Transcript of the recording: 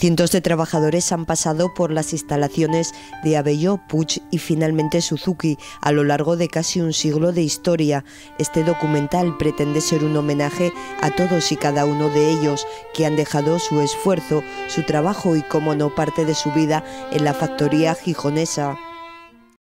Cientos de trabajadores han pasado por las instalaciones de Abelló, Puig y finalmente Suzuki a lo largo de casi un siglo de historia. Este documental pretende ser un homenaje a todos y cada uno de ellos que han dejado su esfuerzo, su trabajo y, como no, parte de su vida en la factoría gijonesa.